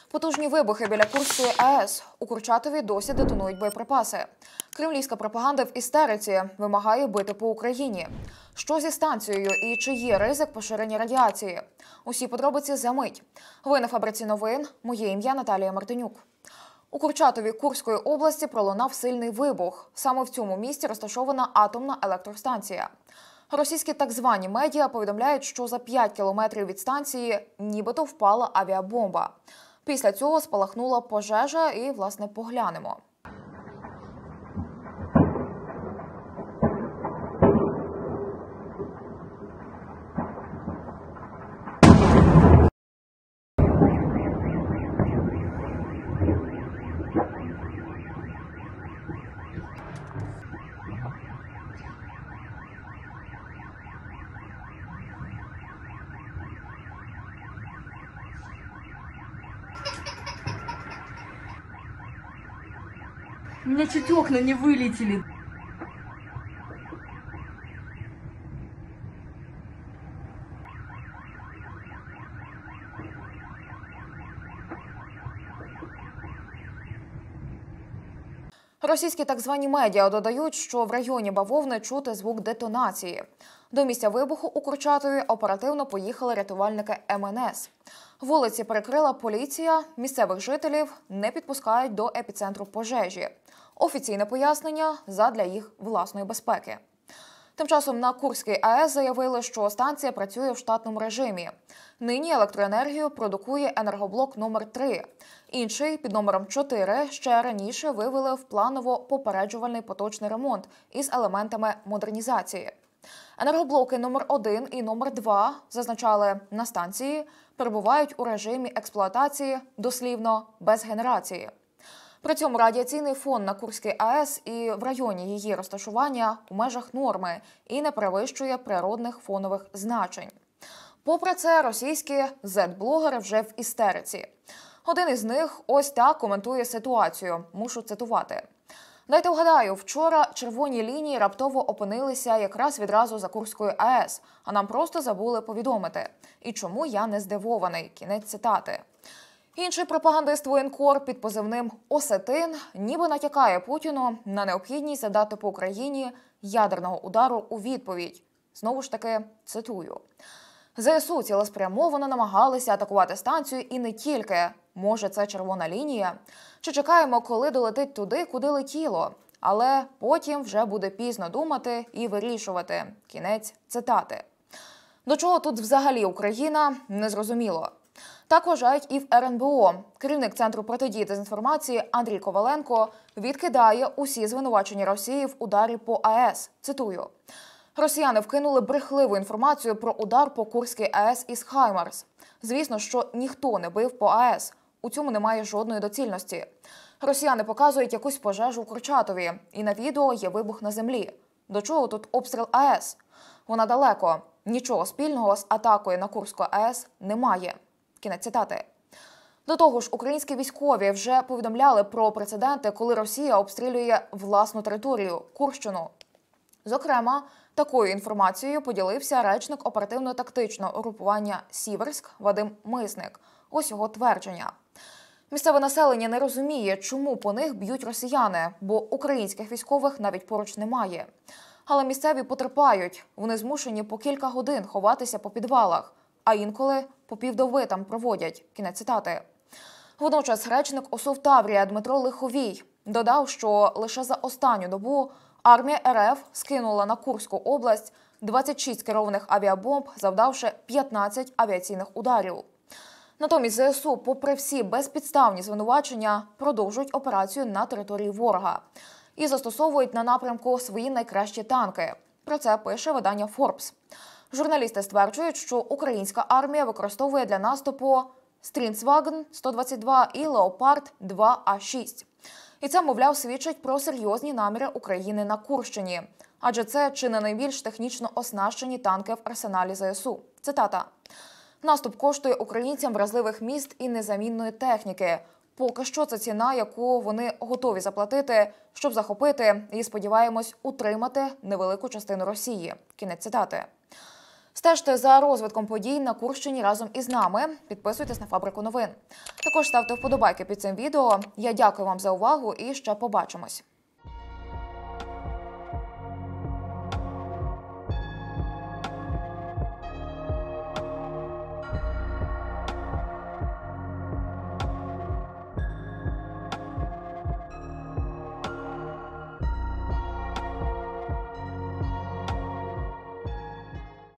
Потужні вибухи біля Курської АЕС. У Курчатові досі детонують боєприпаси. Кремлівська пропаганда в істериці вимагає бити по Україні. Що зі станцією і чи є ризик поширення радіації? Усі подробиці за мить. Ви на «Фабриці новин». Моє ім'я Наталія Мартинюк. У Курчатові Курської області пролунав сильний вибух. Саме в цьому місці розташована атомна електростанція. Російські так звані медіа повідомляють, що за 5 кілометрів від станції нібито впала авіабомба. Після цього спалахнула пожежа і, власне, поглянемо. У меня чуть окна не вылетели. Російські так звані медіа додають, що в районі Бавовни чути звук детонації. До місця вибуху у Курчатові оперативно поїхали рятувальники МНС. Вулиці перекрила поліція, місцевих жителів не підпускають до епіцентру пожежі. Офіційне пояснення – задля їх власної безпеки. Тим часом на Курській АЕС заявили, що станція працює в штатному режимі. Нині електроенергію продукує енергоблок номер 3. Інший, під номером 4, ще раніше вивели в планово-попереджувальний поточний ремонт із елементами модернізації. Енергоблоки номер 1 і номер 2, зазначали на станції, перебувають у режимі експлуатації, дослівно, без генерації. При цьому радіаційний фон на Курській АЕС і в районі її розташування у межах норми і не перевищує природних фонових значень. Попри це, російські зет-блогери вже в істериці. Один із них ось так коментує ситуацію. Мушу цитувати. Дайте вгадаю, вчора червоні лінії раптово опинилися якраз відразу за Курською АЕС, а нам просто забули повідомити. І чому я не здивований? Кінець цитати. Інший пропагандист воєнкор під позивним «Осетин» ніби натякає Путіну на необхідність завдати по Україні ядерного удару у відповідь. Знову ж таки, цитую. ЗСУ цілеспрямовано намагалися атакувати станцію і не тільки. Може, це червона лінія? Чи чекаємо, коли долетить туди, куди летіло? Але потім вже буде пізно думати і вирішувати. Кінець цитати. До чого тут взагалі Україна? Незрозуміло. Так вважають і в РНБО. Керівник Центру протидії дезінформації Андрій Коваленко відкидає усі звинувачення Росії в ударі по АЕС. Цитую. Росіяни вкинули брехливу інформацію про удар по Курській АЕС із «Хаймарс». Звісно, що ніхто не бив по АЕС. У цьому немає жодної доцільності. Росіяни показують якусь пожежу у Курчатові. І на відео є вибух на землі. До чого тут обстріл АЕС? Вона далеко. Нічого спільного з атакою на Курську АЕС немає. Кінець цитати. До того ж, українські військові вже повідомляли про прецеденти, коли Росія обстрілює власну територію – Курщину. Зокрема, такою інформацією поділився речник оперативно-тактичного угрупування «Сіверськ» Вадим Мисник. Ось його твердження. Місцеве населення не розуміє, чому по них б'ють росіяни, бо українських військових навіть поруч немає. Але місцеві потерпають. Вони змушені по кілька годин ховатися по підвалах, а інколи по півдоби там проводять. Кінець цитати. Водночас речник ОСУ Таврія Дмитро Лиховій додав, що лише за останню добу армія РФ скинула на Курську область 26 керованих авіабомб, завдавши 15 авіаційних ударів. Натомість ЗСУ, попри всі безпідставні звинувачення, продовжують операцію на території ворога і застосовують на напрямку свої найкращі танки. Про це пише видання Forbes. Журналісти стверджують, що українська армія використовує для наступу Стрінцваген 122 і Леопард 2А6. І це, мовляв, свідчить про серйозні наміри України на Курщині. Адже це чи не найбільш технічно оснащені танки в арсеналі ЗСУ. Цитата. «Наступ коштує українцям вразливих міст і незамінної техніки. Поки що це ціна, яку вони готові заплатити, щоб захопити і, сподіваємось, утримати невелику частину Росії». Кінець цитати. Стежте за розвитком подій на Курщині разом із нами. Підписуйтесь на Фабрику новин. Також ставте вподобайки під цим відео. Я дякую вам за увагу і ще побачимось.